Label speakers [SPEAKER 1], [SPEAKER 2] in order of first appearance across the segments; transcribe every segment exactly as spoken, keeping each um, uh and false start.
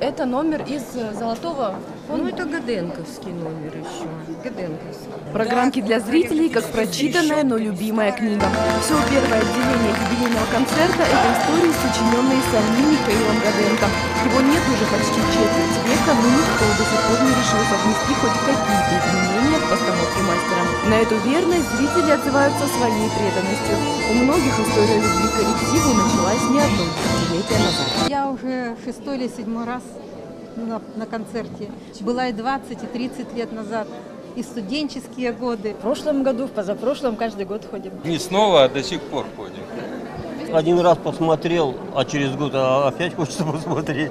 [SPEAKER 1] это номер из Золотого фонда.
[SPEAKER 2] Ну, это Годенковский номер еще. Годенковский.
[SPEAKER 1] Программки для зрителей, как прочитанная, но любимая книга. Все первое отделение юбилейного концерта – это истории, сочиненные самим Михаилом Годенко. Его нет уже почти четверть века, но никто до сих пор не решился внести хоть какие-то изменения в постановке мастера. На эту верность зрители отзываются своей преданностью. У многих история любви к коллективу началась не одно десятилетие назад.
[SPEAKER 3] Я уже шестой или седьмой раз на, на концерте. Была и двадцать, и тридцать лет назад, и студенческие годы.
[SPEAKER 4] В прошлом году, в позапрошлом, каждый год ходим.
[SPEAKER 5] Не снова, а до сих пор ходим.
[SPEAKER 6] Один раз посмотрел, а через год опять хочется посмотреть.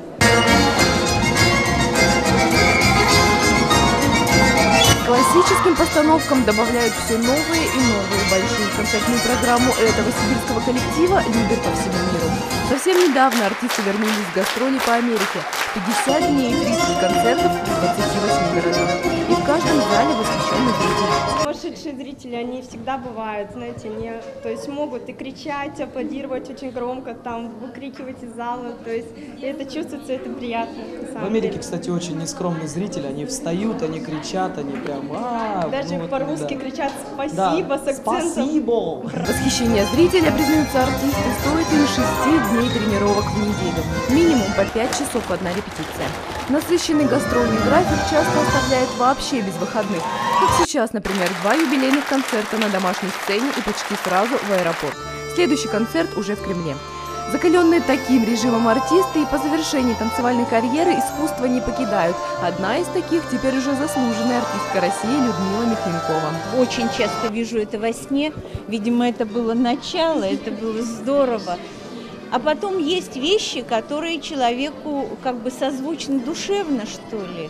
[SPEAKER 1] Классическим постановкам добавляют все новые и новые. Большую концертную программу этого сибирского коллектива любят по всему миру. Совсем недавно артисты вернулись с гастролей по Америке. пятьдесят дней и тридцать концертов в двадцати восьми городах. И в каждом зале восхищенный зритель.
[SPEAKER 7] Сумасшедшие зрители, они всегда бывают, знаете, они, то есть могут и кричать, аплодировать очень громко, там, выкрикивать из зала, то есть это чувствуется, это приятно.
[SPEAKER 8] В Америке, кстати, очень нескромные зрители, они встают, они кричат, они прям... А,
[SPEAKER 7] даже
[SPEAKER 8] ну, вот,
[SPEAKER 7] по-русски
[SPEAKER 8] да.
[SPEAKER 7] кричат «спасибо»
[SPEAKER 8] Да.
[SPEAKER 7] с акцентом.
[SPEAKER 8] Спасибо!
[SPEAKER 1] Восхищение зрителя, признаются артисты, стоит им шести дней тренировок в неделю. Минимум по пять часов одна репетиция. Насыщенный гастрольный график часто оставляет вообще без выходных. Как сейчас, например, два юбилейных концерта на домашней сцене и почти сразу в аэропорт. Следующий концерт уже в Кремле. Закаленные таким режимом артисты и по завершении танцевальной карьеры искусство не покидают. Одна из таких теперь уже заслуженная артистка России Людмила Михленкова.
[SPEAKER 9] Очень часто вижу это во сне. Видимо, это было начало, это было здорово. А потом есть вещи, которые человеку как бы созвучны душевно, что ли.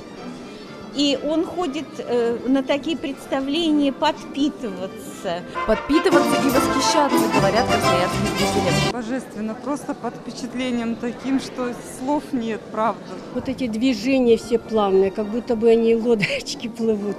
[SPEAKER 9] И он ходит э, на такие представления подпитываться.
[SPEAKER 1] Подпитываться и восхищаться, говорят красноярские зрители.
[SPEAKER 10] Божественно, просто под впечатлением таким, что слов нет, правда.
[SPEAKER 11] Вот эти движения все плавные, как будто бы они лодочки плывут.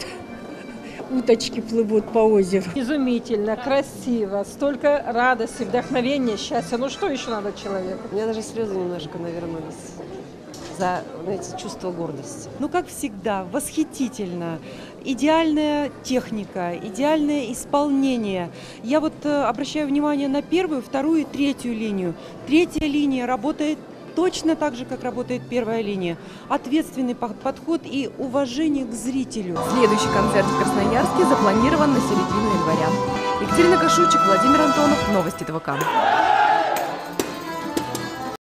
[SPEAKER 11] Уточки плывут по озеру.
[SPEAKER 12] Изумительно, красиво, столько радости, вдохновения, счастья. Ну что еще надо человеку?
[SPEAKER 13] У меня даже слезы немножко навернулись за, знаете, чувство гордости.
[SPEAKER 14] Ну, как всегда, восхитительно. Идеальная техника, идеальное исполнение. Я вот э, обращаю внимание на первую, вторую и третью линию. Третья линия работает точно так же, как работает первая линия. Ответственный подход и уважение к зрителю.
[SPEAKER 1] Следующий концерт в Красноярске запланирован на середину января. Екатерина Кашучик, Владимир Антонов, Новости ТВК.